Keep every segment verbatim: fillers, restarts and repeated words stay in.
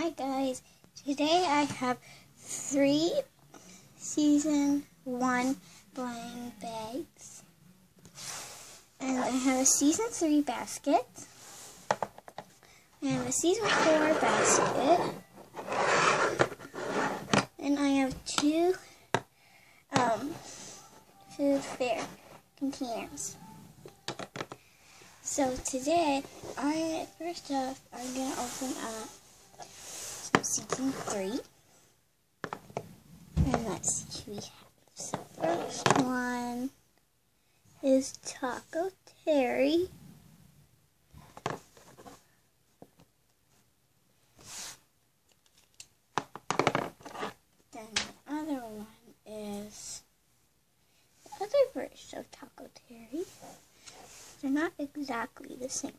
Hi guys, today I have three season one blind bags, and I have a season three basket, I have a season four basket, and I have two um, food fair containers. So today, I first off, I'm going to open up some season three. And let's see who we have. So first one is Taco Terry. Then the other one is the other version of Taco Terry. They're not exactly the same.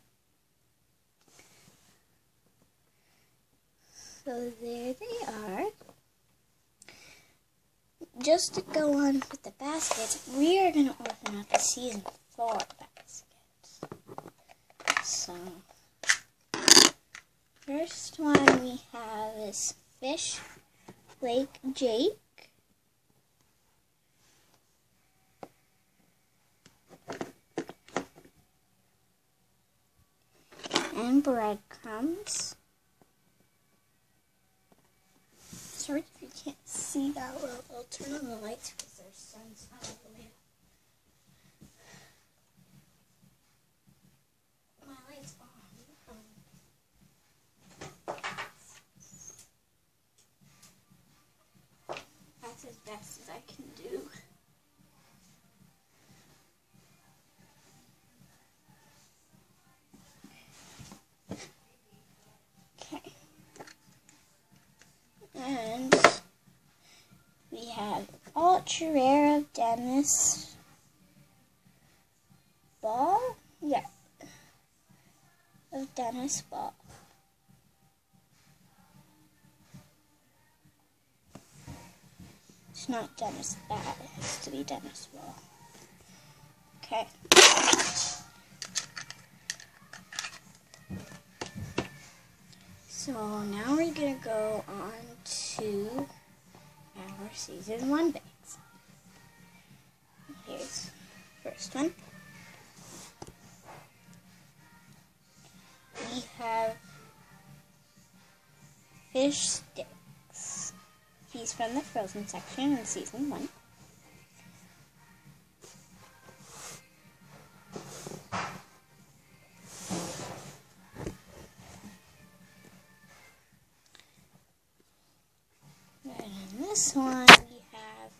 So there they are. Just to go on with the baskets, we are going to open up the season four baskets. So, first one we have is Fish Lake Jake. And breadcrumbs. Sorry if you can't see that well. I'll turn on the lights because there's sun's out of the way. My light's on. That's as best as I can do. Okay. And we have Ultra Rare of Dennis Ball. Yeah. Of Dennis Ball. It's not Dennis Ball. It has to be Dennis Ball. Okay. So now we're going to go on to our season one bags. Here's the first one. We have fish sticks. He's from the frozen section in season one. And in this one we have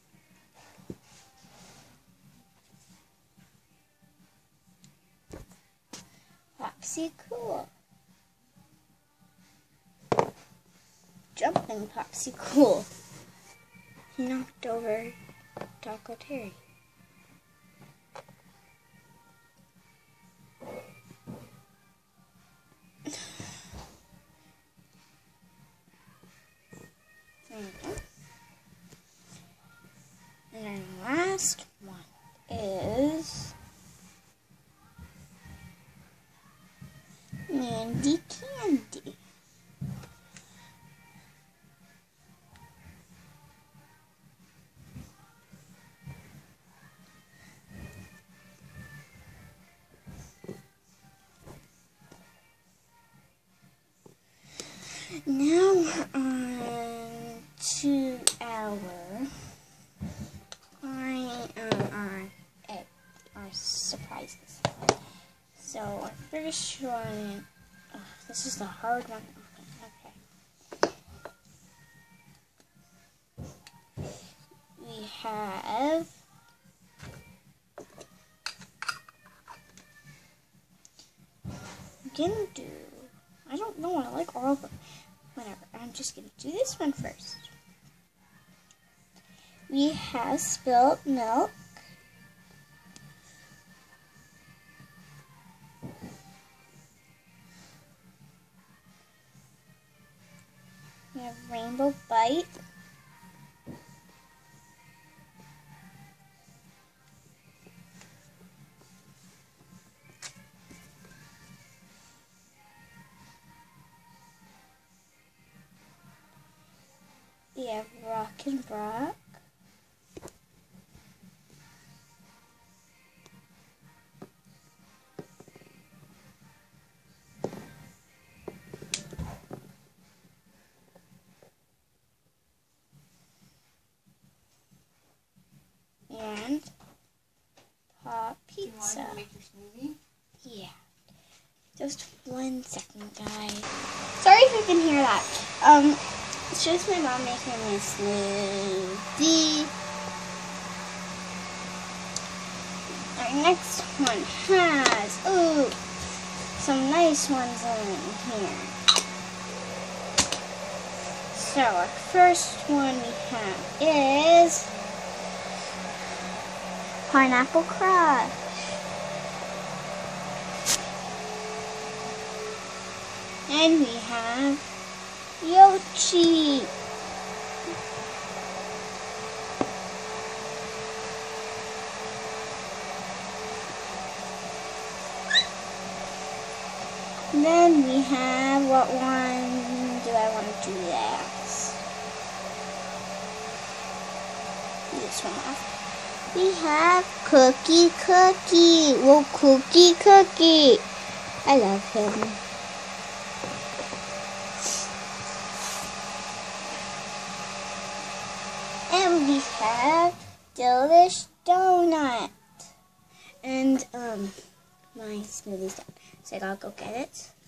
Popsicle. Jumping Popsicle. He knocked over Taco Terry. And then the last one is Mandy Candy. Now we're on to our I um our egg, our surprises. So our first one, oh, this is the hard one. Okay. We have I'm gonna do. I don't know. I like all of them. Whatever. I'm just gonna do this one first. We have Spilt Milk. We have Rainbow Bite. Shopkin Brock. And hot pizza. Do you want to make your smoothie? Yeah. Just one second, guys. Sorry if you can hear that. Um, it's just my mom making me a smoothie. Our next one has, ooh, some nice ones in here. So our first one we have is Pineapple Crush. And we have Yoshi. And then we have, what one do I want to do next? This one have. We have Cookie Cookie. Whoa, Cookie Cookie. I love him. And we have Delish Donut. And um, my smoothie's done, so I gotta go get it.